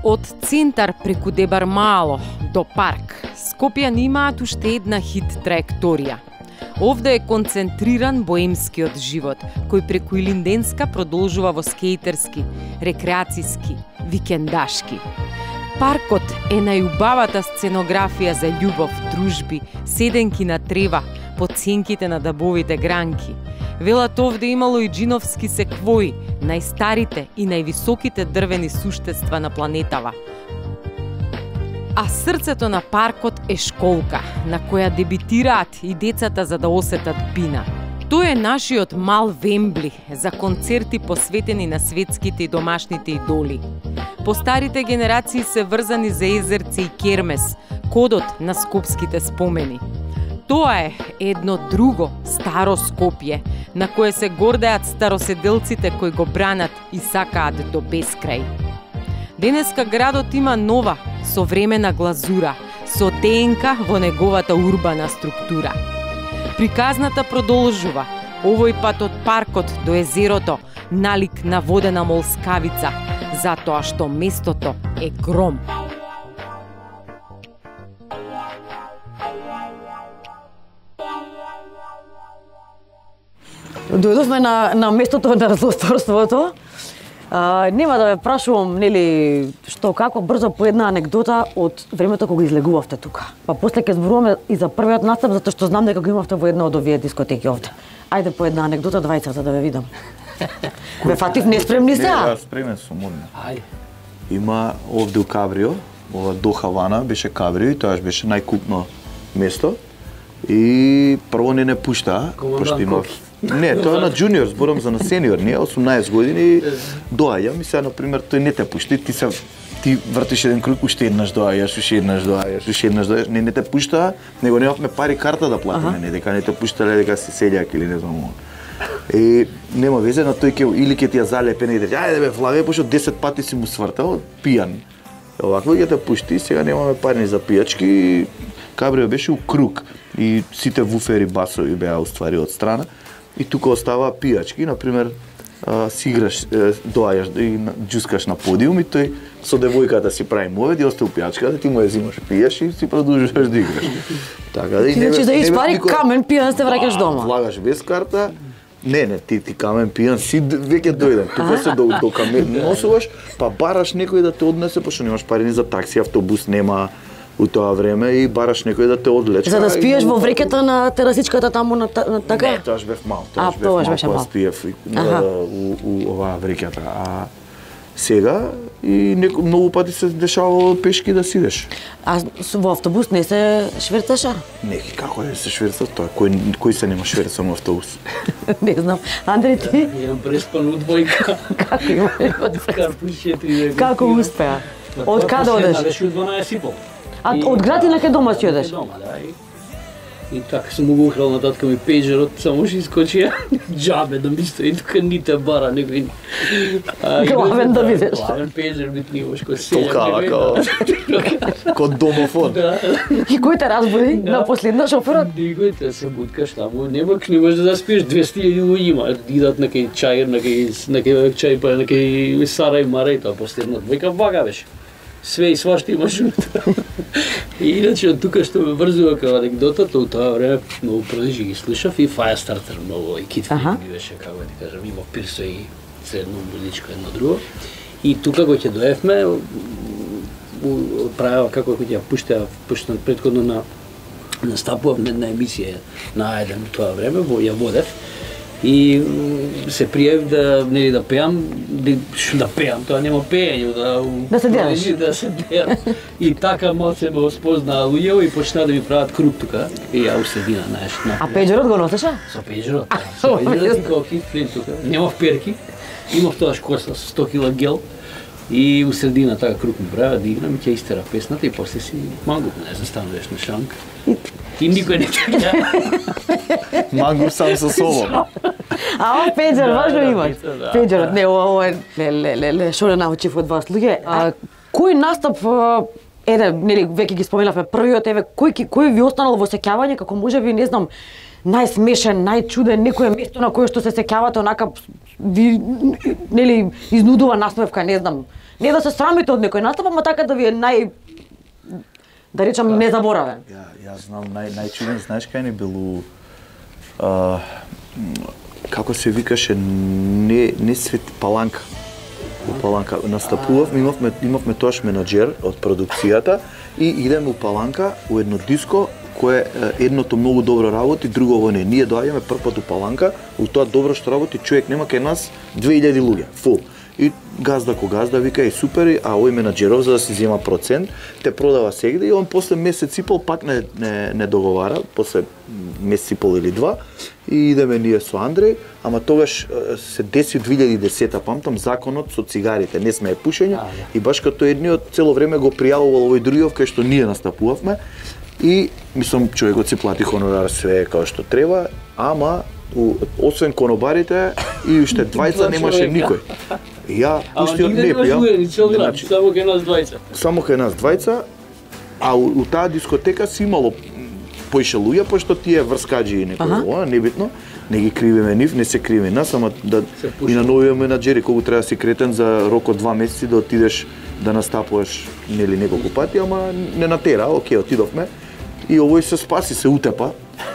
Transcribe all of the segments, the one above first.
Од центар преку Дебармало до парк, Скопје имаат уште една хит траекторија. Овде е концентриран боемскиот живот, кој преку Илинденска продолжува во скејтерски, рекреацијски, викендашки. Паркот е најубавата сценографија за љубов, дружби, седенки на трева, под сенките на дабовите гранки. Велат овде имало и джиновски секвои, најстарите и највисоките дрвени суштества на планетава. А срцето на паркот е школка, на која дебитираат и децата за да осетат бина. Тој е нашиот мал Вембли за концерти посветени на светските и домашните идоли. Постарите генерации се врзани за езерце и кермес, кодот на скопските спомени. Тоа е едно друго старо Скопје, на кое се гордеат староседелците кои го бранат и сакаат до бескрај. Денеска градот има нова, современа глазура, со ДНК во неговата урбана структура. Приказната продолжува, овој пат од паркот до езерото, налик на водена молскавица, затоа што местото е гром. Дојдовме на местото на злосторството. Нема да ве прашувам, нели, што како брзо по една анегдота од времето кога излегувавте тука. Па после ќе зборуваме и за првиот настап, затоа што знам дека го имавте во една од овие дискотеки овде. Ајде по една анегдота, двајцата да ве видам. Ве фатив неспремни се? Не, спремен сум, одма. Ајде. Има овде у Каврио, ова до Хавана беше Каврио и тоа беше најкупно место. И прво не пушта, пошто имав. Не, тоа е на джуниор, зборам за на сениор, ние 18 години доаѓам и сега на пример тој не те пушти, ти вртиш еден круг, уште еднаш доаѓаш, уште еднаш доаѓаш, не те пушта, него немавме пари карта да платиме, не дека не те пуштале дека си селјак или не знам. И нема везе на тој ќе или ќе ти ја залепе негде, ајде бе влагај, пошто 10 пати си му свртал, пијан. Овакво ќе те пушти, сега немаме пари ни за пијачки. Кабрио беше у круг и сите вуфери басови беа уствари од страна. И тука остава пијачки, например, си играш, доаѓаш и џускаш на подиум и тој со девојката си прави мовед и остава пијачката, ти му ја зимаш пиеш и си продолжуваш да играш. Така да и не да испари камен пијан се враќаш дома. Влагаш без карта. Не, ти камен пијан си веќе дојден. Тука се до камен носуваш, па бараш некој да те однесе, пошто немаш пари ни за такси, автобус нема у тоа време и бараш некој да те одлечка. За да спиеш во врекета на терасичката таму на така? Не, тоаш бев мал, па спиев у оваа врекета. А сега и многу пати се дешава пешки да сидеш. А во автобус не се шверцаше? Не, како да се шверца тоа? Кој се нема шверца во автобус? Не знам. Андре, ти? Имам преспан у двојка. Како имаш? Како успеа? Од каде одеш? Беше у 12:30. А од градина кај дома си одеш? Дома, да. И така сум го ухрал на татка ми пејџерот, само што искочија џабе да ми стои тука ните бара некој. Главен да видиш. Главен пејџер ми тниваш кој се. Толкава код домофон. И кој те разбуди на последна шоферот? Никој те се буткаш таму, нема книваш да заспиеш 200.000 луѓе има. Идат на кај чајер, на кај чај, па на кај Сарај Марај, тоа последно двојка вага беше. Све и свашто имаш унутра. И иначе од тука што ме врзува кај анегдотата, у тоа време многу продажи ги слушав и Firestarter многу, и Kid Flip ми беше, како да ти кажам, имав пирсо и се едно музичко, едно друго. И тука кога ќе доевме, правеа како ќе ја пуштеа претходно на настапував на една емисија на еден тоа време, ја водев. И се пријавив да пеам, да пеам, тоа нема пеење, да се делиш. Да се делам. И така малце ме спознаа луѓето и почна да ми прават круг тука. И ја усредина, знаеш. А пејџерот го носеше? Со пејџерот. Со пејџерот и како Kid Flip тука. Немав перки. Имав тоа коса со 100 кг гел. И усредина така круг ми правеа да играм и ќе истера песната и после си мангуп, не застануваш на шанк. И никој не така. Мангуп сам со собом. А ова пејџер важно имаш. Пејџерот, не, ова е шо не научив од вас луѓе. Кој настап нели веќе ги споменавме првиот, кој ви останал во сеќавање како можеби не знам најсмешен, најчуден, некое место на кое што се сеќавате онака ви нели изнудува насмевка, не знам. Не да се срамите од некој настап, ама така да ви е да речам незаборавен. Јас знам најчуден, знаеш кај не бил како се викаше не Свет Паланка. У Паланка настапувавме, имавме тоаш менаџер од продукцијата и идеме у Паланка у едно диско кое едното многу добро работи, друго не. Ние доаѓаме прв пат у Паланка, у тоа добро што работи човек нема кај нас 2000 луѓе, фул. И газда вика и супер, а овој менаџеров за да си зема процент, те продава сегде и он после месец и пол пак не договара, после месец и пол или два, и идеме ние со Андреј, ама тогаш се деси 2010-та, памтам, законот со цигарите, не смее пушење, и баш като едниот цело време го пријавувал овој другиот кај што ние настапувавме, и мислам човекот си плати хонорар све како што треба, ама освен конобарите и уште двајца немаше никој. Ја пуштиот не пијам. Само кај нас двајца. Само кај нас двајца, а у таа дискотека си имало поише луѓе, пошто тие врскаџи и некој, небитно, не ги кривиме нив, не се криви нас, ама да и на новиот менаџери колку треба да си кретен за рок од 2 месеци да отидеш да настапуваш нели неколку пати, ама не натера, окей, отидовме. И овој се спаси, се утепа.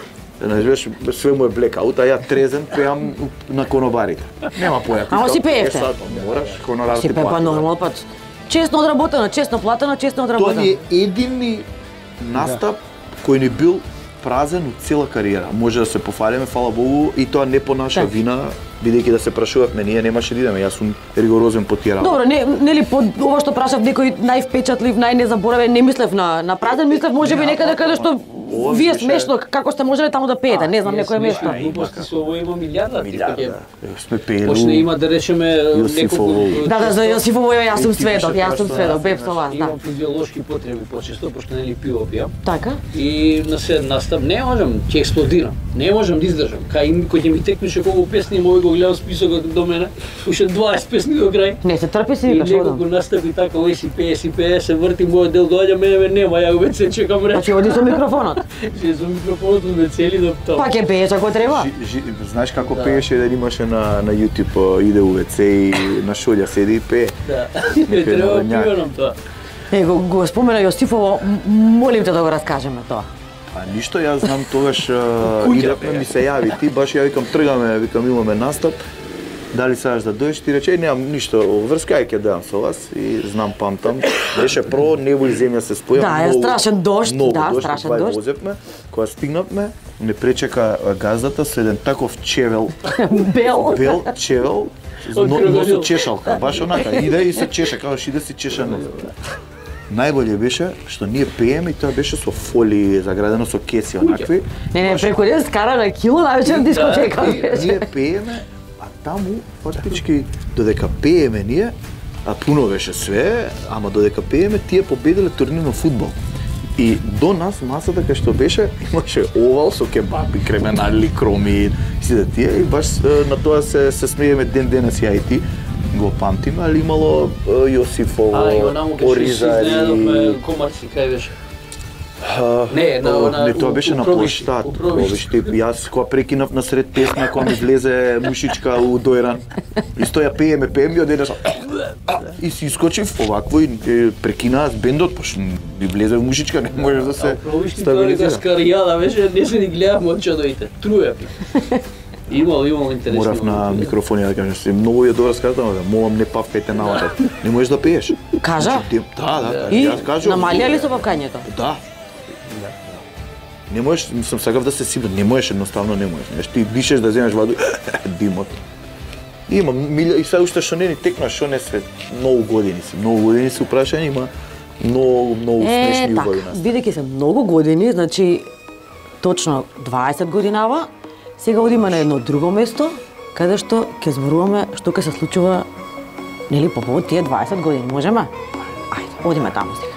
Знаеш, све му е блекаут, а ја трезен пеам на конобарите. Нема поја. Ама си пеевте? Мораш, хонорар ти Си пеа па нормално пат. Честно одработено, честно платено, честно одработено. Тоа е едини настап кој ни бил празен од цела кариера. Може да се пофалиме, фала Богу, и тоа не по наша вина, бидејќи да се прашувавме, ние немаше да идеме, јас сум ригорозен по тие работи. Добро, нели по ова што прашав некој највпечатлив, најнезаборавен, не мислев на празен, мислев можеби некаде каде што вие смешно како сте можеле таму да пеете, не знам некое место. Глупости со ово има милиарда. Сме пеели. Почне има да речеме неколку. Да, за Јосифово јас сум сведок, бев со вас, да. Имам физиолошки потреби почесто, пошто нели пиво пијам. Така? И на след настап не можам, ќе експлодирам. Не можам да издржам. Кај ќе ми текнеше колку песни, мој го гледам списокот до мене, уште 20 песни до крај. Не се трпи си, и викаш, неколку настапи така, овој си пее, се врти мојот дел, доаѓа мене нема, ја го се чекам реч. Значи оди со микрофонот. Си со микрофонот ме цели до тоа. Па ќе пееш ако треба. Знаеш како пееше да имаше на YouTube, иде у WC и на шолја седи и пее. Да. Не треба пивам тоа. Го спомена Јосифово, молим те да го раскажеме тоа. А ништо, јас знам тогаш идевме, ми се јави ти, баш ја викам тргаме, викам имаме настап. Дали сакаш да дојдеш, ти рече немам ништо, врскај ќе дојам со вас и знам памтам. Беше прво небо и земја се споја. Да, е страшен дожд, да, страшен дожд. Возевме, кога стигнавме, не пречека газдата со еден таков чевел. Бел чевел. Носот чешалка, баш онака, иде и се чеше, како иде си чеше носот. Најболje беше што ние пееме и тоа беше со фоли заградено со кеси онакви. Не, преку ден скара на кило највеќе дискотека беше. Ние пееме, а таму фактички додека пееме ние, а пуно беше све, ама додека пееме тие победиле турнир на фудбал. И до нас масата кај што беше имаше овал со кебаби, кременали, кроми, сите тие и баш на тоа се смееме ден денес ја и ти. Го памтиме, али имало Јосифово, Ориза и... Комарци, кај беше? Не, тоа беше на площад. Јас кога прекинав на сред песна, кога ми влезе мушичка у Дојран. Исто ја пееме и одеднаш и си искочив овакво и прекинаа с бендот, пошто ми влезе мушичка, не можеш да се стабилизира. Скаријада беше, не се ни гледавме од чадоите. Труја. Имало интересни. Морав на микрофонија да кажам, си многу ја добра скарата, молам не павкајте наватат. Не можеш да пееш. Кажа? Да, и јас кажам. Намалија ли со павкањето? Да. Не можеш, мислам сакав да се сипне, не можеш, едноставно не можеш. Ти дишеш да земеш ваду, димот. Има и сега уште што не ни текна, што не све, многу години се упрашање, има многу смешни убави нас. Бидејќи се многу години, значи точно 20 годинава, сега одиме на едно друго место, каде што ќе зборуваме што ќе се случува нели по повод тие 20 години. Можеме? Ајде, одиме таму сега.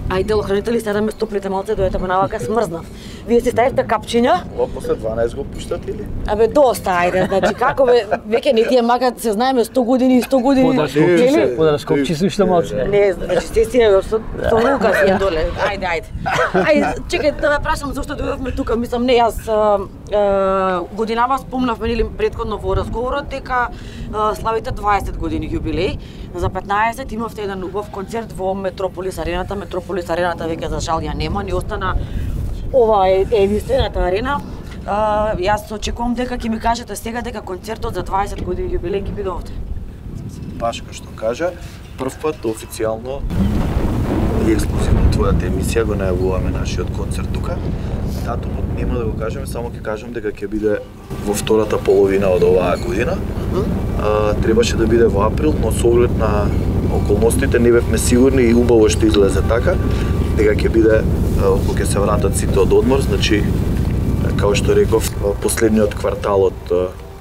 Ај телохранители се да ме стоплите малце, дојдете го навака смрзнав. Вие си ставите капчиња? Ова после 12 го пуштат или? Абе доста, ајде, значи како бе, веќе не тие макар се знаеме 100 години и 100 години. Подарскопчи се уште малце. Не, значи се си со рука си ја доле. Ајде. Ајде, чекај да ве прашам зошто дојдовме тука. Мислам не, јас годинава спомнавме нели претходно во разговорот дека славите 20 години јубилеј. За 15 имавте еден убав концерт во Метрополис арената. Метрополис арената веќе за жал ја нема, ни остана ова е единствената арена. Јас очекувам дека ќе ми кажете сега дека концертот за 20 години јубилеј ќе биде овде. Баш како што кажа, прв пат официјално и ексклузивно твојата емисија го најавуваме нашиот концерт тука. Датумот нема да го кажеме, само ќе кажам дека ќе биде во втората половина од оваа година. Требаше да биде во април, но со оглед на околностите не бевме сигурни и убаво што излезе така, дека ќе биде кога ќе се вратат сите од одмор, значи како што реков, последниот квартал од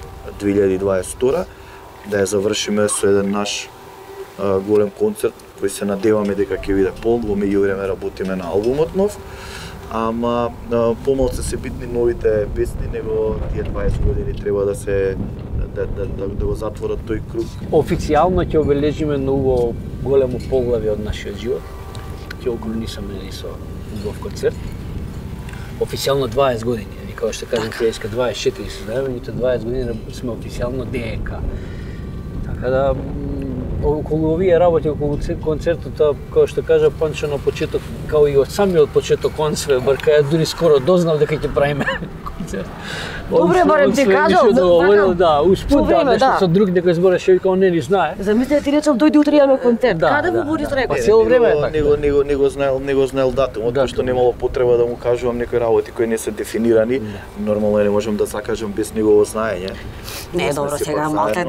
2022 да ја завршиме со еден наш голем концерт кој се надеваме дека ќе биде полн, во меѓувреме работиме на албумот нов. Ама помалку се битни новите песни, него тие 20 години треба да се да го затворат тој круг. Официјално ќе обележиме многу големо поглавје од нашиот живот. Ќе окрунисаме со убав концерт. Официјално 20 години, како што кажам, преска 24 се знаеме, меѓутоа 20 години сме официјално ДНК. Така да околу овие работи, околу концертот, како што кажа Панчо на почеток, као и од самиот почеток он све брка, дури скоро дознав дека ќе правиме концерт. Добре, барем ти кажал, да, успут да, нешто со друг некој збореше, вика он не ни знае. Замислете ти речам дојди утре имаме концерт. Каде во Борис рекол? Па цело време е така. Не го знаел датумот, што немало потреба да му кажувам некои работи кои не се дефинирани. Нормално не можам да закажам без негово знаење. Не, добро, сега малте.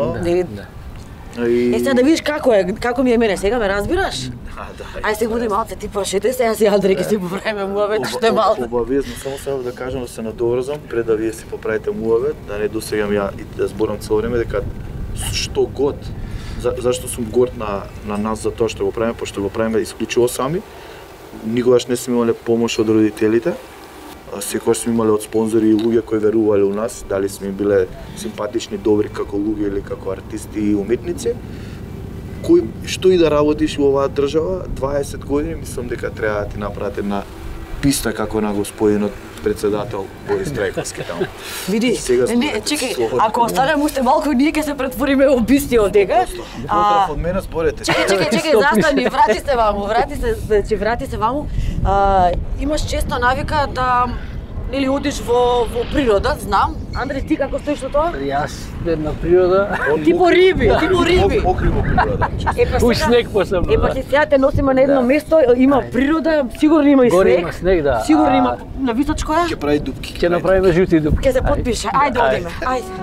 Сега да видиш како ми е мене, сега ме разбираш? Ај се буди малце, ти прошете се, јас и Андре ќе си поправиме муавет, што е малце. Обавезно, само сакам да кажам да се надоврзам пред да вие си поправите муавет, да не досегам ја и да зборам цело време дека што год, зашто сум горд на нас за тоа што го правиме, пошто го правиме исклучиво сами. Никогаш не сме имале помош од родителите. Секогаш сме имале од спонзори и луѓе кои верувале у нас, дали сме биле симпатични, добри како луѓе или како артисти и уметници. Кој што и да работиш во оваа држава, 20 години мислам дека треба да ти направат една писта како на господинот председател Борис Трајковски таму. Види, не, чекај, ако останеме уште малку, ние ќе се претвориме во бисти од дека. Од мене зборете. Чекај, застани, врати се ваму. Имаш често навика да нели одиш во природа, знам. Андре, ти како стоиш со тоа? Јас на природа. Ти по риби. Покриво природа. Уј снег посебно. Епа ќе сега те носиме на едно место, има природа, сигурно има и снег. Горе има снег, да. Сигурно има на височко е. Ќе прави дупки. Ќе направиме жути дупки. Ќе се потпише. Ајде одиме. Ајде.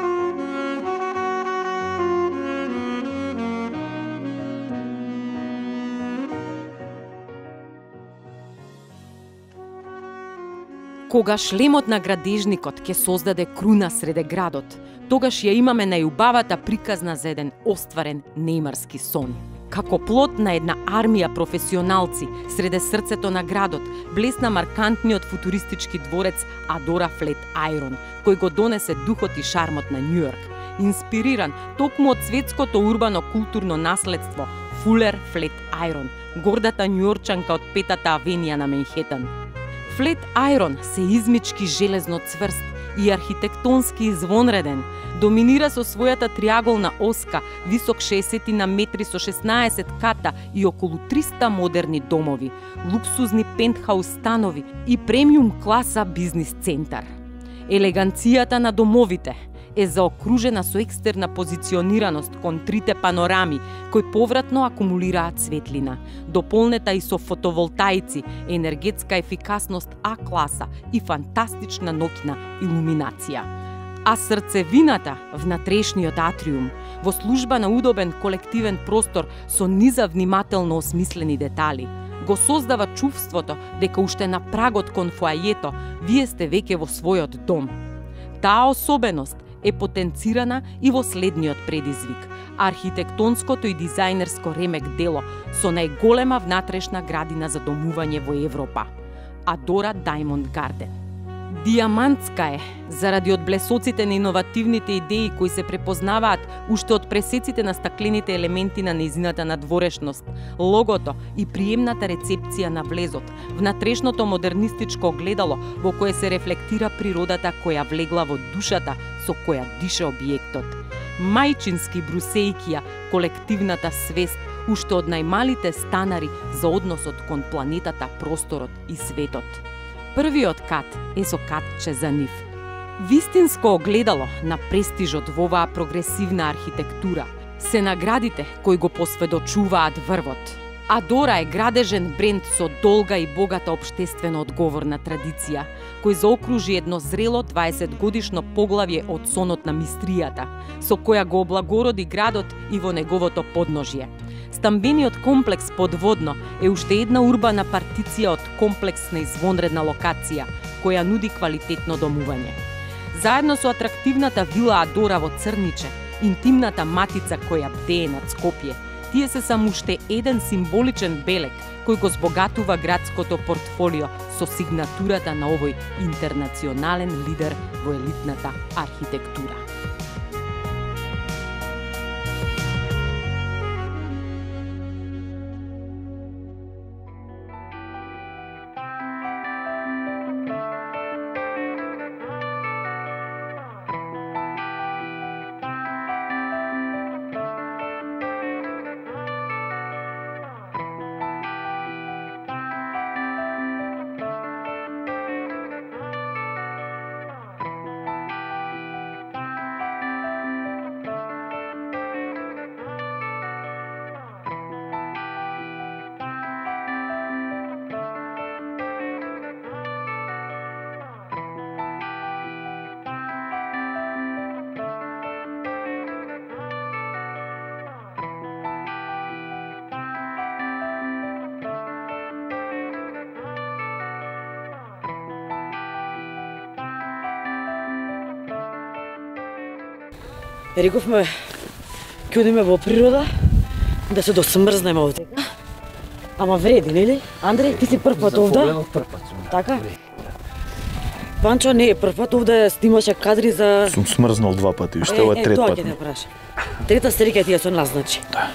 Кога шлемот на градежникот ќе создаде круна среде градот, тогаш ја имаме најубавата приказна за еден остварен нејмарски сон. Како плод на една армија професионалци среде срцето на градот, блесна маркантниот футуристички дворец Адора Флет Ајрон, кој го донесе духот и шармот на Њујорк, инспириран токму од светското урбано културно наследство Фулер Флет Ајрон, гордата њујорчанка од 5-та авенија на Менхетан. Флет Ајрон се измички железно цврст и архитектонски извонреден, доминира со својата триаголна оска, висок 60 на метри со 16 ката и околу 300 модерни домови, луксузни пентхаус станови и премиум класа бизнис центар. Елеганцијата на домовите е заокружена со екстерна позиционираност кон трите панорами, кои повратно акумулираат светлина, дополнета и со фотоволтаици, енергетска ефикасност А-класа и фантастична ноќна илуминација. А срцевината, внатрешниот атриум, во служба на удобен колективен простор со низа внимателно осмислени детали, го создава чувството дека уште на прагот кон фоајето вие сте веќе во својот дом. Таа особеност е потенцирана и во следниот предизвик – архитектонското и дизајнерско ремек дело со најголема внатрешна градина за домување во Европа – Адора Даймонд Гарден. Диамантска е, заради одблесоците на иновативните идеи кои се препознаваат уште од пресеците на стаклените елементи на нејзината надворешност, логото и приемната рецепција на влезот, внатрешното модернистичко огледало во кое се рефлектира природата која влегла во душата со која дише објектот. Мајчински брусејќија колективната свест уште од најмалите станари за односот кон планетата, просторот и светот. Првиот кат е со катче за нив. Вистинско огледало на престижот во оваа прогресивна архитектура се наградите кои го посведочуваат врвот. Адора е градежен бренд со долга и богата општествено одговорна традиција, кој заокружи едно зрело 20-годишно поглавје од сонот на мистријата, со која го облагороди градот и во неговото подножје. Стамбениот комплекс подводно е уште една урбана партиција од комплексна извонредна локација, која нуди квалитетно домување. Заедно со атрактивната вила Адора во Црниче, интимната матица која бдее над Скопје, тие се само уште еден символичен белег кој го збогатува градското портфолио со сигнатурата на овој интернационален лидер во елитната архитектура. Рековме, ќе одиме во природа, да се досмрзнеме овдека. Ама вреди, нели? Андреј, ти си прв пат овде? Така? Панчо не е прв пат овде, снимаше кадри за... Сум смрзнал 2 пати, уште ова трет тоа пат. ќе те прашам. Трета стрика ти ја со нас, значи. Да.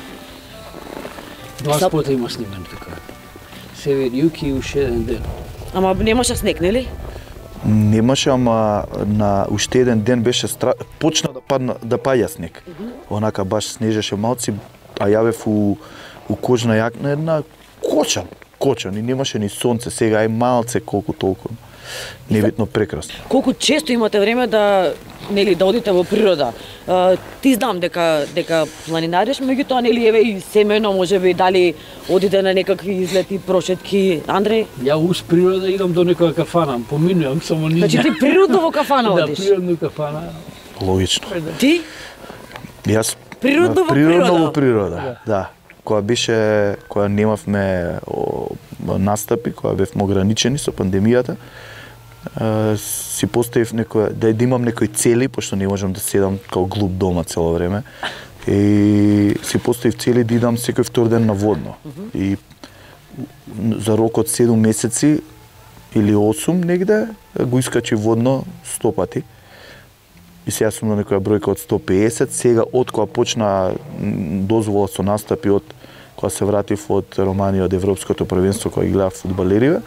2 пати има снимен така. Север, југ и уште еден ден. Ама немаше снег, нели? Немаше, ама на уште еден ден беше почна да паѓа снег. Онака баш снежеше малци, а ја бев у кожна јакна една кочан и немаше ни сонце, сега е малце колку толку. Небитно прекрасно. Колку често имате време да одите во природа? Ти знам дека планинариш, меѓутоа нели еве и семено можеби дали одите на некакви излети, прошетки, Андреј? Ја уз природа идам до некоја кафана, поминувам само низ. Значи ти природно во кафана Да, одиш? природно кафана. Логично. Ти? Јас Природно во природа. Да. Кога немавме настапи, кога бевме ограничени со пандемијата, си поставив да имам некои цели, пошто не можам да седам као глуп дома цело време. И си поставив цели да идам секој втор ден на водно. И за рок од 7 месеци или 8 негде го искачи водно 100 пати. И сега сум на некоја бројка од 150, сега од кога почна дозвола со настапи, од кога се вратив од Романија, од Европското првенство, кога ги гледав фудбалериве,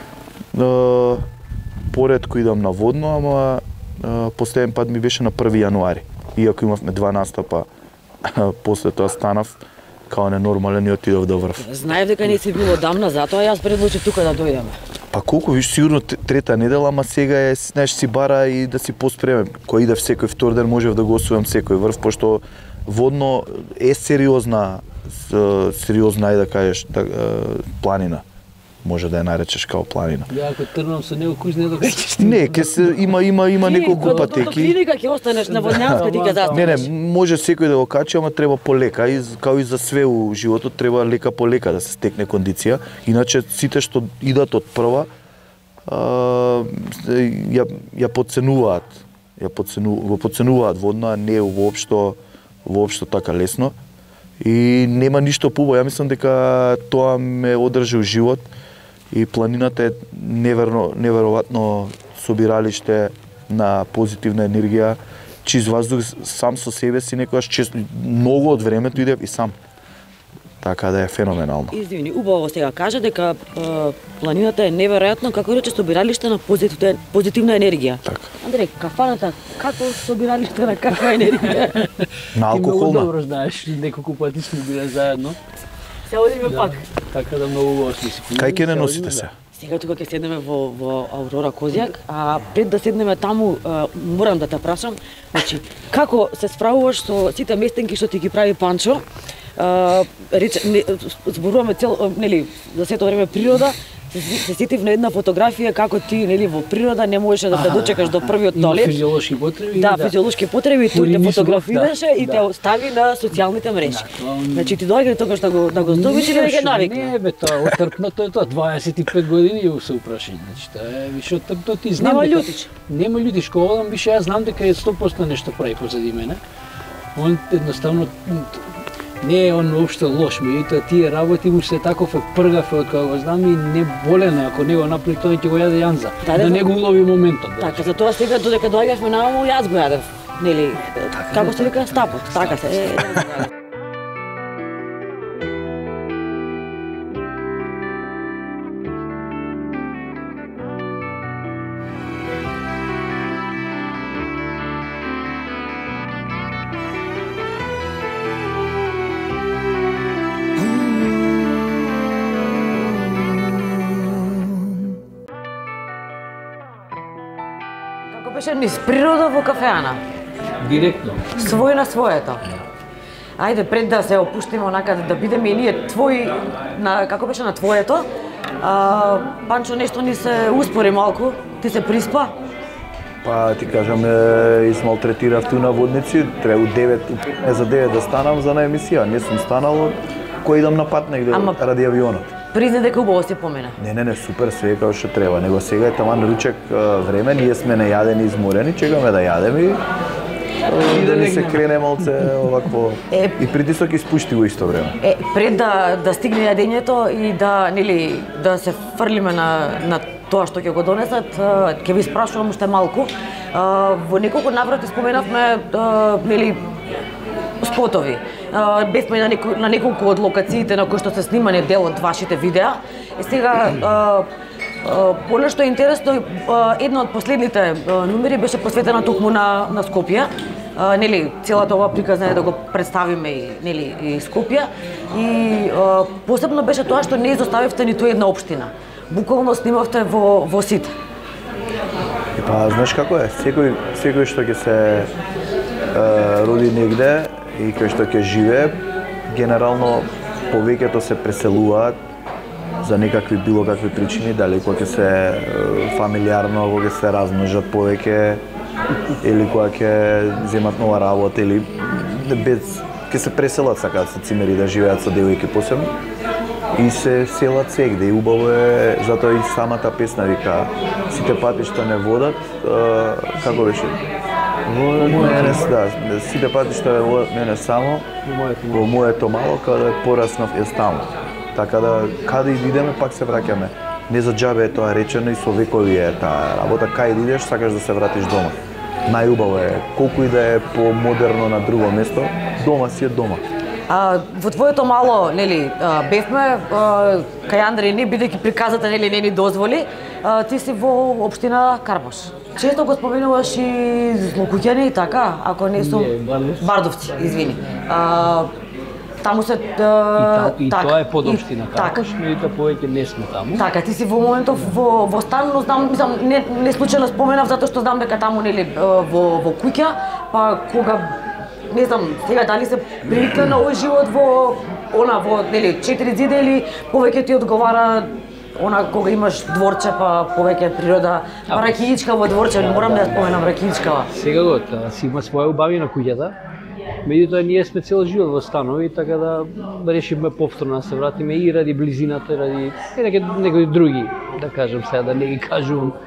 поредко идам на водно, ама последен пат ми беше на 1 јануари. Иако имавме 2 настапа, после тоа станав као ненормален и отидов до врв. Знаев дека не си бил одамна, затоа јас предложив тука да дојдеме. Па колку, виж, сигурно трета недела, ама сега е, знаеш, си бара и да си поспремем. Кој идев секој втор ден, можев да го освојам секој врв, пошто водно е сериозна, ајде да кажеш, планина. Може да ја наречеш као планина. Ја ако трнам со него куз не докаќеш. Не, има неколку патеки. До клиника ќе останеш на водњанска ти ќе застанеш. Не, може секој да го качи, ама треба полека, као и за све у животот треба лека по лека да се стекне кондиција. Иначе сите што идат од прва ја подценуваат го подценуваат водна, не е воопшто така лесно. И нема ништо побо. Ја мислам дека тоа ме одржи живот и планината е неверојатно собиралиште на позитивна енергија, чист воздух, сам со себе си некогаш често многу од времето идев и сам. Така да е феноменално. Извини, убаво сега кажа дека планината е неверојатно, како рече, собиралиште на позитивна енергија. Така. Андреј, кафаната, како собиралиште на каква енергија? На Ти многу алкохолна. добро знаеш, неколку пати сме биле заедно. Се одиме пак. Така да многу го сме си. Кај ќе не носите се? Сега тука ќе седнеме во Аурора Козјак, а пред да седнеме таму, морам да те прашам, значи, како се справуваш со сите местенки што ти ги прави Панчо? Зборуваме за сето време природа, се сетив на една фотографија како ти во природа не можеше да те дочекаш до првиот тоалет. Има физиолошки потреби. Да, физиолошки потреби и тој те фотографираше и те остави на социјалните мрежи. Значи ти доаѓа тогаш да го здобиш или да ги навикна? Не бе, тоа отрпнато е тоа, 25 години ја се упраши. Значи тоа е више отрпнато, ти знам Нема дека љутиш. нема љутиш, кога одам више јас знам дека е 100% нешто прави позади мене. Он едноставно не е он уопште лош, меѓутоа тие работи му се таков е пргав од кога го знам и не болен ако не го направи тоа ќе го јаде јанза. Да не го улови моментот. Така, за тоа сега додека доаѓавме наму, јас го јадев. Нели, како се вика, стапот, така се. Како беше низ природа во кафеана? Директно. Свој на своето. Ајде, пред да се опуштиме онака да бидеме и ние твои, како беше на твоето, Панчо нешто ни се успори малку, ти се приспа? Па ти кажам, измалтретирав ту на водници, треба у 9, за 9 да станам за на емисија, не сум станал, кој идам на пат негде ради авионот. Призна дека убаво се помена. Не, супер, све како што треба. Него сега е таман ручек време, ние сме најадени, изморени, чекаме да јадеме и да ни се крене малце овакво и притисок и спушти во исто време. Пред да стигне јадењето и да се фрлиме на тоа што ќе го донесат, ќе ви спрашувам уште малку. Во неколку наврати споменавме спотови. Бевме на неколку од локациите на кои што се снимани дел од вашите видеа. И сега Оно што е интересно, една од последните номери беше посветена токму на Скопје. Нели, целата ова приказна е да го представиме и Скопје. И посебно беше тоа што не изоставивте ниту една општина. Буквално снимавте во сите. Па, знаеш како е? Секој што ќе се роди негде и кој што ќе живее, генерално повеќето се преселуваат за некакви било какви причини, дали кога ќе се фамилиарно, кога ќе се размножат повеќе, или кога ќе земат нова работа, или без ќе се преселат, сакаат се цимери да живеат со девојки посебно. И се селат сегде и убаво е, затоа и самата песна вика сите патишта не водат, како беше? Мене, да, сите патишта водат мене само, во моето мало, каде пораснав е стално. Така да, каде и идеме, пак се враќаме. Не за џабе е тоа речено и со векови е таа работа, кај идеш, сакаш да се вратиш дома. Најубаво е, колку и да е по-модерно на друго место, дома си е дома. Во твоето мало, нели, бевме, кај Андреј не, бидејќи приказата, нели, не ни дозволи, ти си во општина Карпош. Често го споменуваш и злокуќани и така, ако не сум... Бардовци, извини. Таму се... И тоа е под општина Карпош, меѓутоа повеќе не сме таму. Така, ти си во моментов во стан, но знам, мислам, не случајно споменав, затоа што знам дека таму, нели, во куќа, па кога не знам, сега дали се привикна на овој живот во нели 4 зида или повеќе ти одговара она кога имаш дворче па повеќе природа, па ракиичка во дворче, морам да ја споменам ракиичкава. Сега си има своја убави на куќата. Меѓутоа ние сме цел живот во станови, така да решивме повторно да се вратиме и ради близината, ради некои други, да кажам сега, да не ги кажувам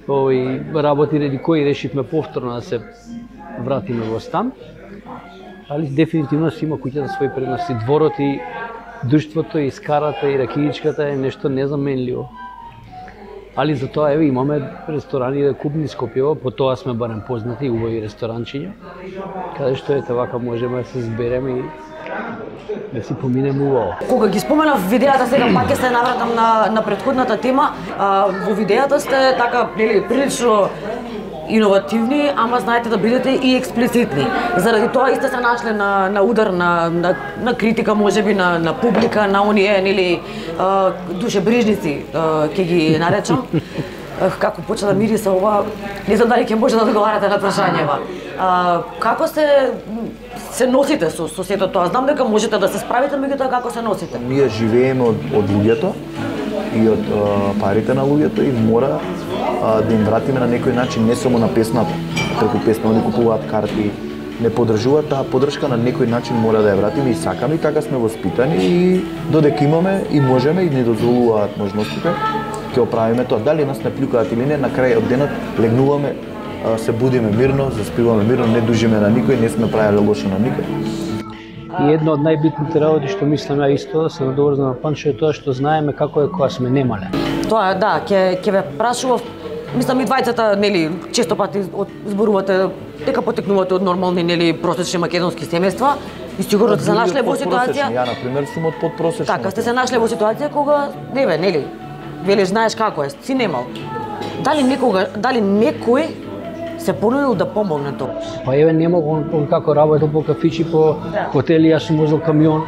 работи ради кои решивме повторно да се вратиме во стан. Али дефинитивно си има куќата своји предности. Дворот и друштвото и скарата и ракијичката е нешто незаменливо. Али за тоа еве имаме ресторани купни Скопјево, по тоа сме барем познати, убави ресторанчиња, каде што ете вака можеме да се збереме и да си поминеме убаво. Кога ги споменав видеата, сега пак ќе се навратам на претходната тема. Во видеата сте така прилично иновативни, ама знаете да бидете и експлицитни. Заради тоа и сте се нашле на удар на критика, можеби на публика, на оние нели душебрижници, ќе ги наречам. Како почна да мириса ова, не знам дали ќе може да одговарате на прашањева. Како се носите со сето тоа? Знам дека можете да се справите, меѓутоа како се носите? Ние живееме од луѓето и од парите на луѓето и мора да им вратиме на некој начин, не само на песната. Преку песна они купуваат карти, не поддржуваат, таа поддршка на некој начин мора да ја вратиме и сакаме, и така сме воспитани и додека имаме и можеме и не дозволуваат можностите, ќе оправиме тоа. Дали нас не плюкаат или не, на крај од денот легнуваме, се будиме мирно, заспиваме мирно, не дужиме на никој, не сме правеле лошо на никој. И една од најбитните работи што мислам ја исто, да се надоврзам на Панчо, е тоа што знаеме како е кога сме немале. Тоа да, ќе ве прашував. Мислам и двајцата, нели, често пати зборувате дека потекнувате од нормални, нели, просечни македонски семејства и сигурно сте се нашле во ситуација. Ја на пример сум од подпросечно. Така, сте се нашле во ситуација кога нели, велиш знаеш како е, си немал. Дали некој се понудил да помогне тоа? Па еве нема он како работел по кафичи, по хотели, јас сум возел камион.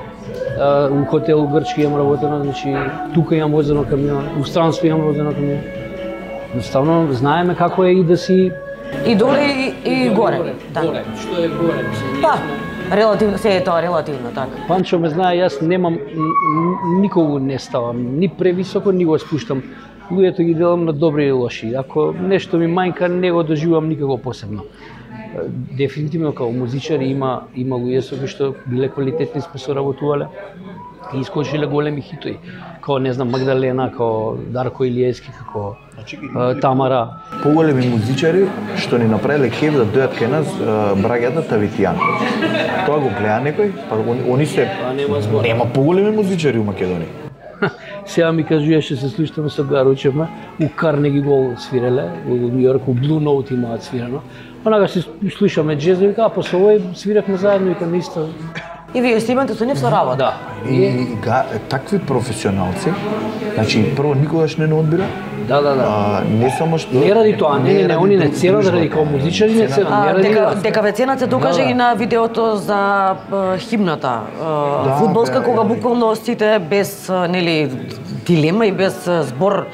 У хотел у Грчки имам работено, значи тука имам возено камион, у странство имам возено камион. Едноставно знаеме како е и да си и доле и горе. Горе, што е горе? Па, релативно, се е тоа релативно, така. Панчо ме знае, јас немам, никогу не ставам, ни превисоко, ни го спуштам. Луѓето ги делам на добри или лоши. Ако нешто ми мајка, не го доживувам никако посебно. Дефинитивно како музичар има луѓе со кои што биле квалитетни, сме соработувале и искочиле големи хитои. Како, не знам, Магдалена, како Дарко Илиевски, како Тамара. Поголеми музичари што ни направиле кеф да дојат кај нас, браќата Тавитијан. Тоа го гледа некој, па они се нема поголеми музичари у Македонија. Сега ми кажуваше се слушаме со Гаручевме, у Карнеги Гол свиреле, у Нью-Йорк, у Blue Note имаат свирено. Онака се слушаме джез, и вика, после овој свиревме заедно и кај исто. И вие сте имате со нив со работа? Да. И такви професионалци, значи прво никогаш не одбира. Да. Не само што не ради тоа, не, они не ценат ради како музичари, не ценат, не ради дека ве ценат се докаже и на видеото за химната фудбалска, кога буквално сите без нели дилема и без збор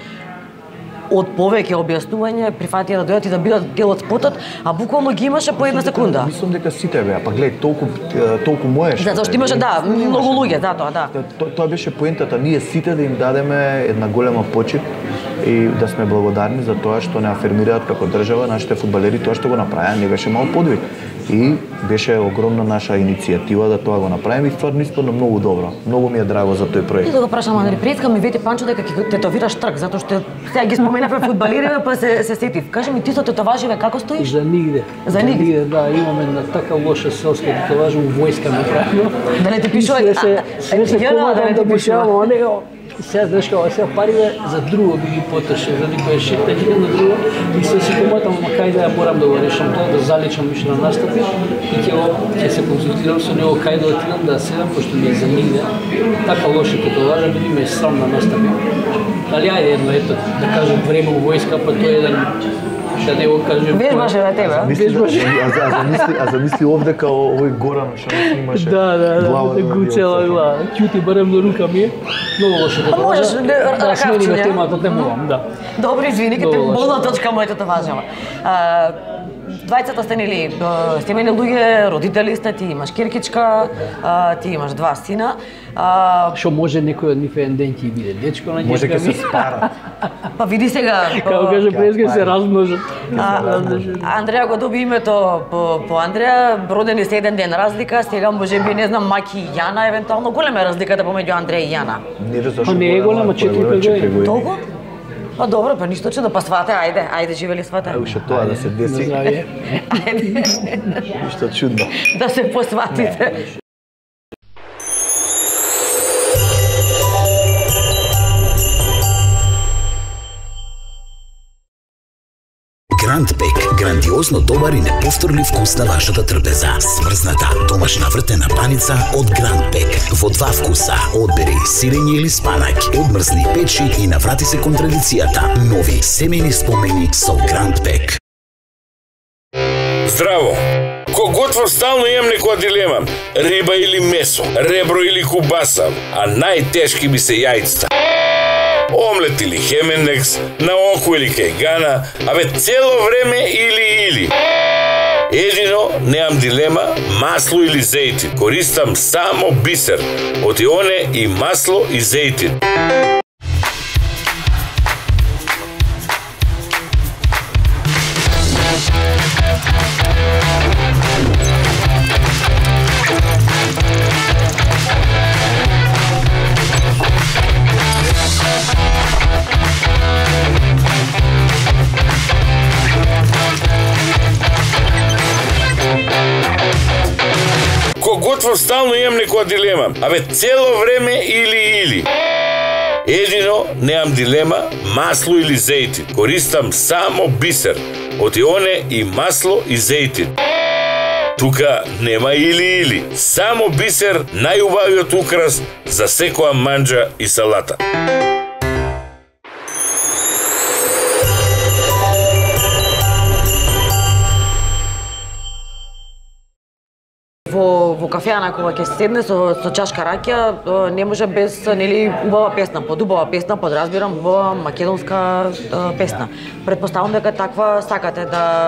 од повеќе објаснување прифатија да дојдат и да бидат дел од спотот, а буквално ги имаше по една секунда. Мислам дека сите беа, па гледај, толку моеш. Да, зашто имаше многу луѓе, тоа, да. Тоа беше поентата, ние сите да им дадеме една голема почит и да сме благодарни за тоа што не афирмираат како држава нашите фудбалери, тоа што го направија не беше мал подвиг. И беше огромна наша иницијатива да тоа го направиме и стварно испадна многу добро. Многу ми е драго за тој проект. И да го прашам, Андри, предска ми вети Панчо дека ќе тетовираш трк, затоа што сега ги споменавме фудбалериве, па се сетив. Кажи ми, ти со тетоваживе како стоиш? За нигде. За нигде? Да, имаме една така лоша селска тетоважа у војска направено. Да не те пишува? Све се командам да пишувам, сега знаеш како, сега парите за друго би ги потрошил, за некоја шетање на друго и се си коматам, ама кај да ја морам да го решам тоа, да заличам више на настапи и ќе се консултирам со него кај да отидам да седам, пошто ми е за нигде. Така лоша тетоважа, да ми е срам на настапи. Али ајде едно, ето, да кажем време у војска, па тоа е еден да не го кажем. Вежбаше на тебе, А замисли овде као овој Горан што не снимаше. Да, гуцела глава. Ќути барем на рука ми е. Многу лошо да можеш да смениме темата, не можам, да. Добро, извини, ке те болна точка моето важава. Двајцата сте нели семејни луѓе, родители сте, ти имаш киркичка, ти имаш два сина. Што може некој од нив еден ден ќе биде дечко на може ќе се спара. Па види сега. Како каже преска се размножат. Андреја го доби името по Андреја, родени се еден ден разлика, сега можеби не знам Маки и Јана, евентуално голема е разликата помеѓу Андреја и Јана. Не ве зашо. Не е голема, 4-5 години. Толку? Па добро, па ништо чудо, па свате, ајде живели свате. Уште тоа да се деси. Ајде. Ништо чудно. Да се посватите. Грандбек, грандиозно добар и неповторлив вкус на вашата трпеза. Смрзната, домашна вртена паница од Грандбек. Во два вкуса, одбери сирење или спанак, одмрзни печи и наврати се кон традицијата. Нови семени спомени со Грандбек. Здраво! Ко готвам стално имам некоја дилема. Риба или месо, ребро или кубаса, а најтешки ми се јајцата. Омлет или хемендекс, на око или кајгана, абе цело време или. Едино, неам дилема, масло или зејтин. Користам само бисер. Од ионе и масло и зејтин. Готвам стално имам некоја дилема. Абе цело време или. Едино, неам дилема, масло или зејтин. Користам само бисер. Од ионе и масло и зејтин. Тука нема или. Само бисер, најубавиот украс за секоја манџа и салата. Во кафеана кога ќе седне со чашка раќа, не може без убава песна, подубава песна, подразбирам убава македонска песна. Претпоставам дека таква сакате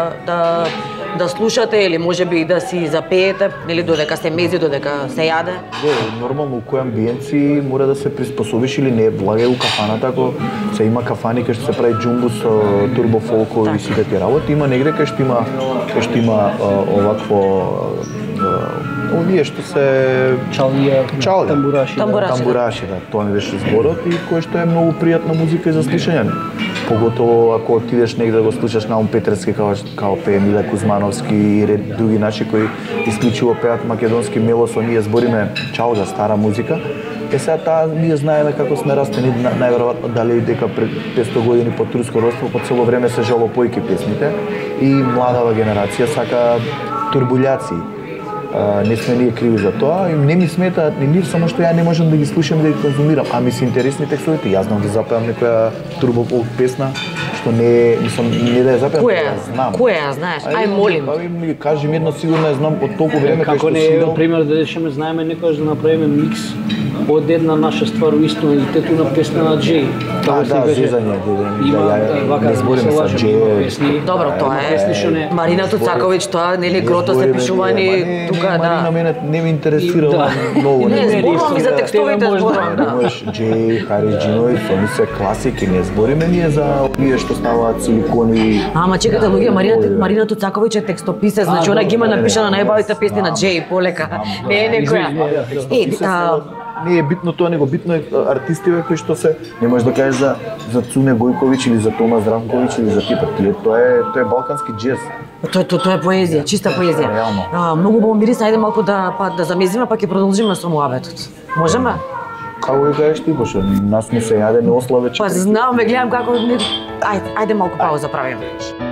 да слушате или можеби да си запеете, додека се мези, додека се јаде. Нормално кој амбиент си мора да се приспособиш или не влагај у кафаната, ако се има кафани кај што се прави џумбу со турбофолко и сите тие работи, има негде кај што има овакво овие што се чалија, тамбураши, да, тоа ми беше зборот и кој што е многу пријатна музика и за слушање. Поготово ако отидеш негде да го слушаш Наум Петревски као пее Миле Кузмановски и ред други наши кои исклучиво пеат македонски мелос, ние збориме чалга, стара музика. Сега таа ние знаеме како сме растени, најверојатно дали дека пред 500 години под турско робство по цело време се жалопојки песните и младава генерација сака турбулјации. Не сме ние криви за тоа и не ми сметаат ни нив, само што ја не можам да ги слушам да ги конзумирам, а ми се интересни текстовите. Јас знам да запеам некоја турбофолк песна што не да ја запеам, да знам. Која ја знаеш? Ај молим. Па ми кажи ми едно, сигурно ја знам од толку време како не е пример да речеме знаеме некојаш да направиме микс од една наша ствар уистина детето на песна на Джей. Да, зезање, не збориме за Джей. Добро, тоа е Марина Туцаковиќ, тоа нели грото се пишувани тука, да. Марина мене не ме интересира многу. Не зборувам и за текстовите зборувам, да. Имаш Джей, Хари Джинови, тоа се класики, не збориме ние за овие што ставаат силикони. Ама чекате луѓе, Марина Туцаковиќ е текстописец, значи она ги има напишано најбавите песни на Джей, полека. Не е некоја. Не е битно тоа, него битно е артистиве кои што се не можеш да кажеш за Цуне Гојковиќ или за Тома Здравковиќ или за типа. Тоа е балкански џез. Тоа е поезија, чиста поезија. Многу убаво мириса, ајде малку да замезиме па ќе продолжиме со муабетот. Можеме? Како ја кажеш ти, пошто нас не се јаде, не ославе. Па знам, ме гледам како ајде малку пауза правиме.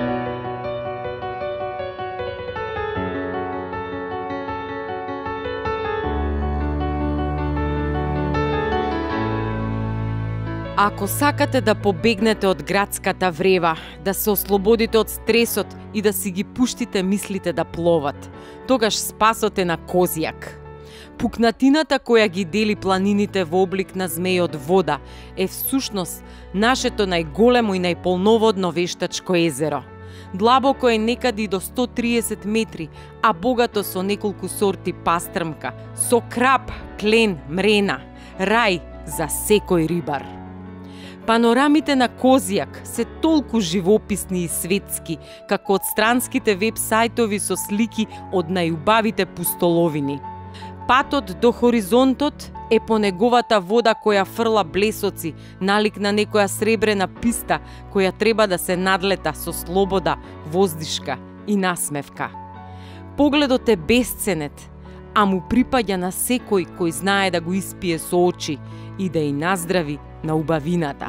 Ако сакате да побегнете од градската врева, да се ослободите од стресот и да си ги пуштите мислите да пловат, тогаш спасот е на Козјак. Пукнатината која ги дели планините во облик на змеј од вода е всушност нашето најголемо и најполноводно вештачко езеро. Длабоко е некаде до 130 метри, а богато со неколку сорти пастрмка, со крап, клен, мрена, рај за секој рибар. Панорамите на Козјак се толку живописни и светски, како од странските веб сајтови со слики од најубавите пустоловини. Патот до хоризонтот е по неговата вода која фрла блесоци, налик на некоја сребрена писта која треба да се надлета со слобода, воздишка и насмевка. Погледот е бесценет, а му припаѓа на секој кој знае да го испие со очи и да и наздрави на убавината.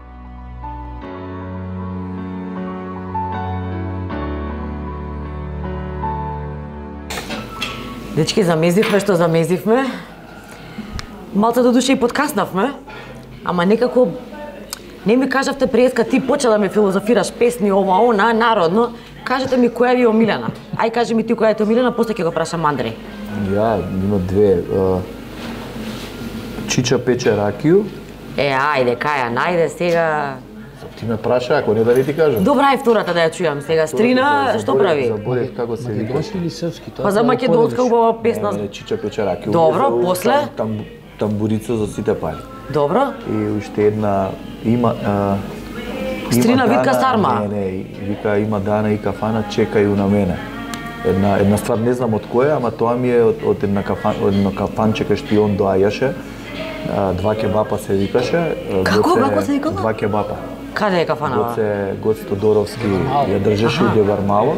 Дечки, замезивме што замезивме. Малце до душа и подкаснавме, ама некако не ми кажавте преска, ти почела да ми филозофираш песни, ова, она, народно. Кажете ми која ви е омилена. Ај кажи ми ти која е омилена, после ќе го прашам Андреј. Ја, има две. Чича пече ракију. Ајде, каја, најде сега. Ти ме праша, ако не да не ти кажам. Добра е втората да ја чујам сега. Стрина, што прави? Заборев како се вика. Македонски или српски? Па за македонска убава песна. Чича пече ракију. Добро, после? Тамбурица за сите пали. Добро. И уште една има Стрина Витка Сарма. Не, вика има Дана и кафана чекају на мене. Една ствар не знам од која, ама тоа ми е од едно кафанче кај што и он доаѓаше. Два кебапа се викаше. Како се викало? Два кебапа. Каде е кафанава? Гоце Тодоровски ја држеше у Девармало.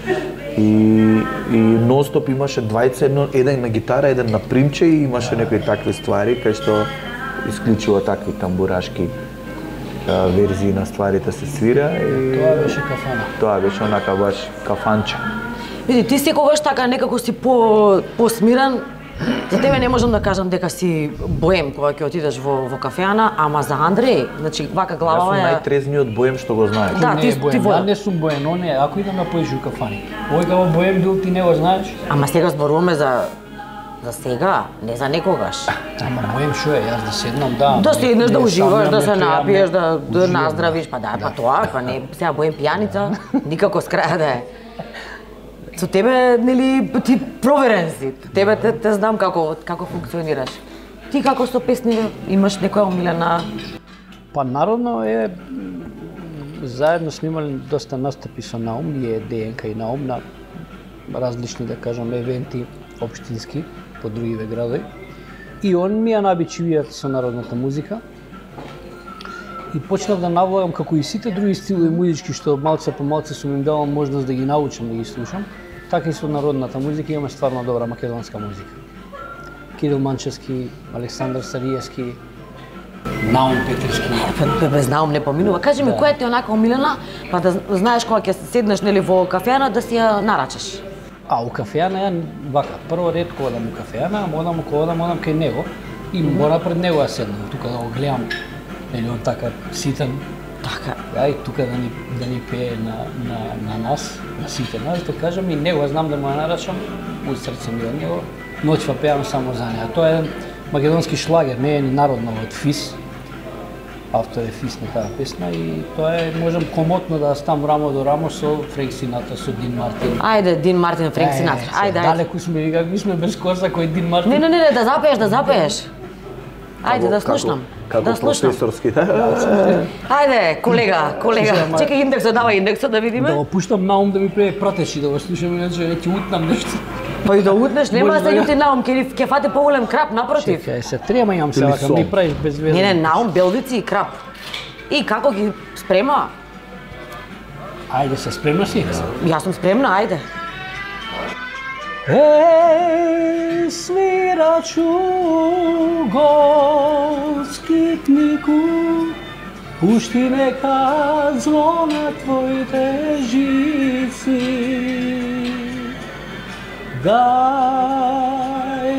И нон-стоп имаше двајца, еден на гитара, еден на примче и имаше некои такви ствари кај што исклучиво такви тамбурашки верзии на стварите се свира и Тоа беше кафана. Тоа беше онака баш кафанче. Види, ти секогаш така некако си посмирен. За тебе не можам да кажам дека си боем кога ќе отидеш во кафеана, ама за Андреј, значи вака глава Јас сум е. најтрезниот боем што го знаеш. Да, Не ти е боем, вода. ја не сум боен, не, ако идам да поиш у кафани. Овој као боем бил ти не го знаеш? Ама сега зборуваме за сега, не за некогаш. Ама боем шо е, јас да седнам, да. Да седнеш, да не уживаш, сам да ја се ме пеам, напиеш, да уживам. наздравиш, па да, па тоа, па не, сега боем пијаница, никако с краја да е. Со тебе, нели, ти проверен си. Тебе те знам како функционираш. Ти како со песни имаш некоја омилена? Па народно е, заедно сме имали доста настапи со Наум, ние ДНК и Наум на различни, да кажам, евенти општински по другиве градови. И он ми ја наби чивијата со народната музика. И почнав да навлагам како и сите други стилови музички што малце по малце сум им давал можност да ги научам да ги слушам. Така и со народната музика имаме стварно добра македонска музика. Кирил Манчевски, Александар Сариевски, Наум Петерски. Без Наум не поминува. Кажи ми, која ти е онака омилена, па да знаеш кога ќе седнеш нели во кафеана да си ја нарачаш. А у кафеана ја вака, прво ред кога одам у кафеана, одам кај него и мора пред него да седнам, тука да го гледам, нели он така ситен. Така. Ај тука да ни пее на нас, на сите нас, да кажам и него знам да му ја нарачам, од срце ми од него. Ноќва пеам само за неа. Тоа е македонски шлагер, не е народно од Фис. Автор е Фис на таа песна и тоа е можам комотно да ставам рамо до рамо со Френк Синатра, со Дин Мартин. Ајде, Дин Мартин, Френк Синатра. Ајде. Далеку сме, вика, ми сме без коса кој Дин Мартин. Не, да запееш. Ајде, да слушнам. Да слушнам. Професорски, да? Ајде, колега. Чекај индексот, давај индексот да видиме. Да го пуштам Наум да ми пее пратеши, да го слушам, иначе ќе утнам нешто. Па и да утнеш, нема да се љути Наум, ќе фати поголем крап, напротив. Чекај се, трема имам се, вака ми правиш безвезно. Не, Наум, белдици и крап. И како ги спрема? Ајде се, спремна си? Јас сум спремна, ајде. Свирачу скитнику, пушти нека звона твоите жици. Дај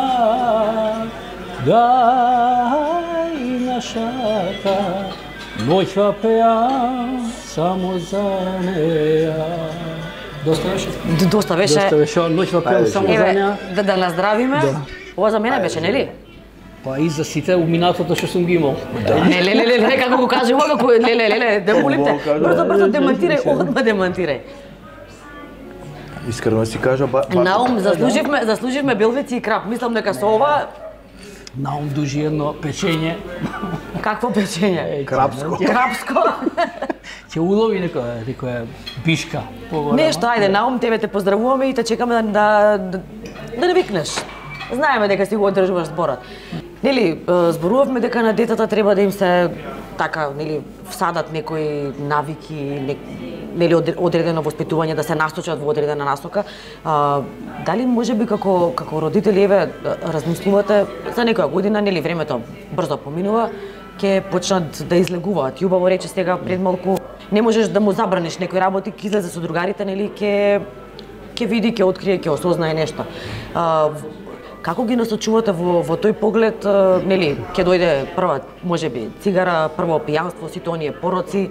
нашата, ноќва пеам само за неа. Доста беше? Доста беше. Ноќва пеам само за неа. Еве, да наздравиме. Ова за мене беше, нели? Па и за сите уминатото што сум ги имал. Не, како го кажи ова, како да молим те. Брзо демантирај, одма демантирај. Искрено си кажа, Наум, заслуживме белвици и крап. Мислам дека со ова Наум дужи едно печење. какво печење? Крапско. Ќе улови некоја бишка. Нешто, ајде, Наум, тебе те поздравуваме и те чекаме да не викнеш. знаеме дека си го одржуваш зборот. Нели, зборувавме дека на детата треба да им се така, нели, всадат некои навики, нели одредено воспитување, да се насочат во одредена насока. Дали можеби како родители еве размислувате за некоја година, нели времето брзо поминува, ќе почнат да излегуваат. Јубаво рече сега пред малку, не можеш да му забраниш некои работи, ќе излезе со другарите, нели, ќе види, ќе открие, ќе осознае нешто. Како ги насочувате во тој поглед, нели, ќе дојде прва, можеби, цигара, прво пијанство, сите оние пороци,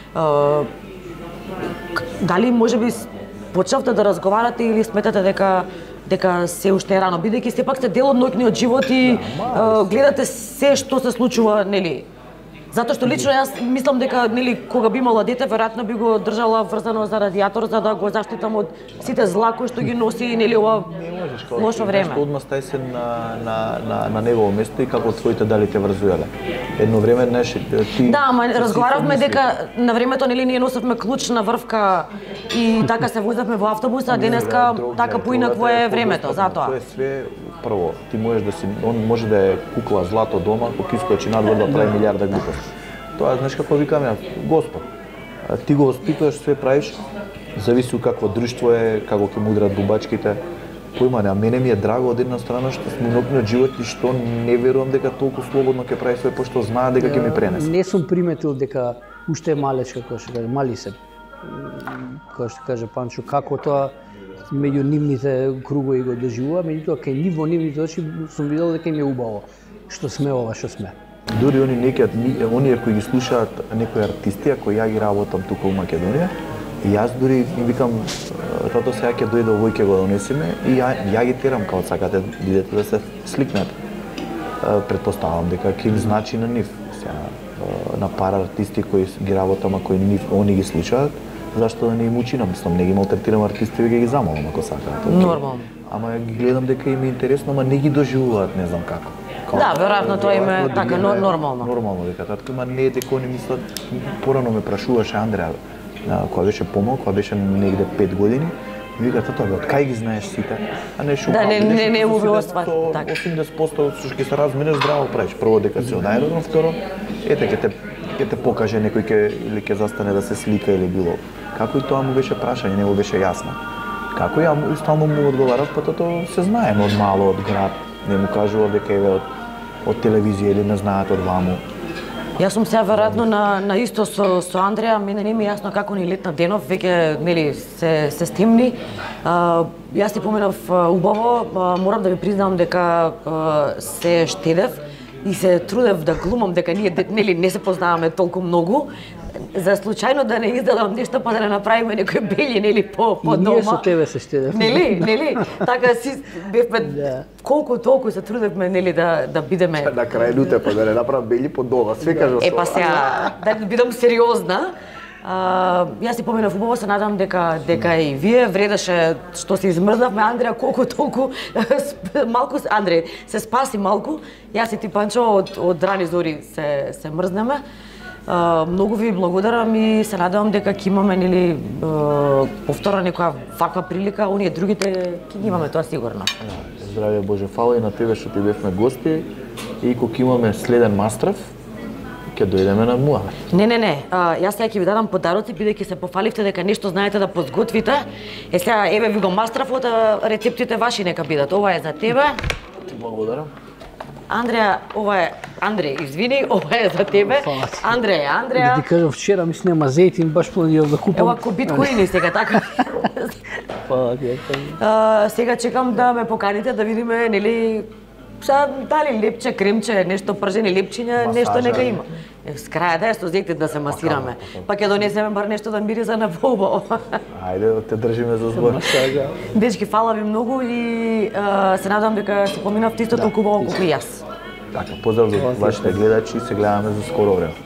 дали можеби почнавте да разговарате или сметате дека се уште е рано, бидејќи сепак сте дел од ноќниот живот и гледате се што се случува, нели? Затоа што лично јас мислам дека, нели, кога би имала дете, веројатно би го држала врзано за радиатор за да го заштитам од сите зла кои што ги носи, нели, ова лошо време. Што одма стај се на негово место и како твоите дали те врзувале. Едно време знаеш ти. Да, ама разговаравме дека на времето, нели, ние носевме клуч на врвка и така се возевме во автобус, а денеска така поинакво е времето, затоа. Тоа е све прво. Ти можеш да си, он може да е кукла злато дома, кога искочи надвор да прави милиарда глупости. Тоа знаеш како викам ја, Господ. Ти го воспитуваш, све правиш, зависи какво друштво е, како ќе му удрат бубачките. Појма не, а мене ми е драго од една страна што сме ноќниот живот и што не верувам дека толку слободно ќе прави све пошто знае дека ќе ми пренесе. Не сум приметил дека уште е малечка, како што каже, мали се. Како што каже Панчо, како тоа меѓу нивните кругови го доживува, меѓутоа кај нив во нивните очи сум видел дека им е убаво што сме ова што сме. Дури оние кои ги слушаат некои артисти, кои ја ги работам тука во Македонија, и јас дури им викам, тато сега ќе дојде овој ќе го донесеме и ја ги терам као сакате бидете да се сликнете. Предпоставам дека ќе им значи на нив. Сега на пар артисти кои ги работам, а кои они ги слушаат, зашто да не им учинам, мислам, не ги малтретирам артисти, ќе ги замалам ако сакаат. Нормално. Ама ги гледам дека им е интересно, ама не ги доживуваат, не знам како. Да, веројатно тоа им е така нормално. Нормално дека татко, ама не е дека они мислат, порано ме прашуваше Андреа, кога беше помал, кога беше негде 5 години, ми вика тато, од кај ги знаеш сите? А не шо. Да, не му било ствар, така. 80% што ќе се разменеш здраво правиш. Прво дека си од аеродром, второ, ете ќе те покаже некој или ќе застане да се слика или било. Како и тоа му беше прашање, не му беше јасно. Како ја стално му одговарав, па тото се знаеме од мало, од град, не му кажува дека е од телевизија или не знаат од ваму. Јас сум сега веројатно на исто со Андреа, мене не ми е јасно како ни летна денов, веќе нели се стемни. Јас ти поменав убаво, морам да ви признам дека се штедев и се трудев да глумам дека ние нели не се познаваме толку многу. За случајно да не издадам нешто па да не направиме некои бели нели по дома. Ние со тебе се штедевме. Нели? Така си бевме колку толку се трудевме нели да бидеме. На крај луте па да не направам бели по дома, све кажа со. Па сега да бидам сериозна. Јас си поменав убаво, се надам дека и вие вредеше што се измрзнавме, Андреа колку толку малку Андреј се спаси малку. Јас и ти Панчо од рани зори се мрзнеме. Многу ви благодарам и се надевам дека ќе имаме нели повтора некоја ваква прилика, оние другите ќе ги имаме, тоа сигурно. Здравје Боже, фала и на тебе што ти бевме гости и кога имаме следен мастрав, ќе дојдеме на муавет. Не. Јас сега ќе ви дадам подароци, бидејќи се пофаливте дека нешто знаете да подготвите. Сега еве ви го мастравот, рецептите ваши нека бидат. Ова е за тебе. Ти благодарам. Андреа, ова е Андреј, извини, ова е за тебе. Андреа. Да ти кажам, вчера мислам нема зејтин, баш планирав да купам. Ева ко биткоини сега така. Фала ти. Сега чекам да ме поканите да видиме нели дали лепче, кремче, нешто пржени лепчиња, нешто нека има. С краја да со зејтин да се масираме. Па ќе донесеме бар нешто да мириса на поубаво. Ајде, да те држиме за збор. Дечки, фала ви многу и се надам дека се поминавте исто толку убаво колку и јас. Така, поздрав за вашите гледачи и се гледаме за скоро време.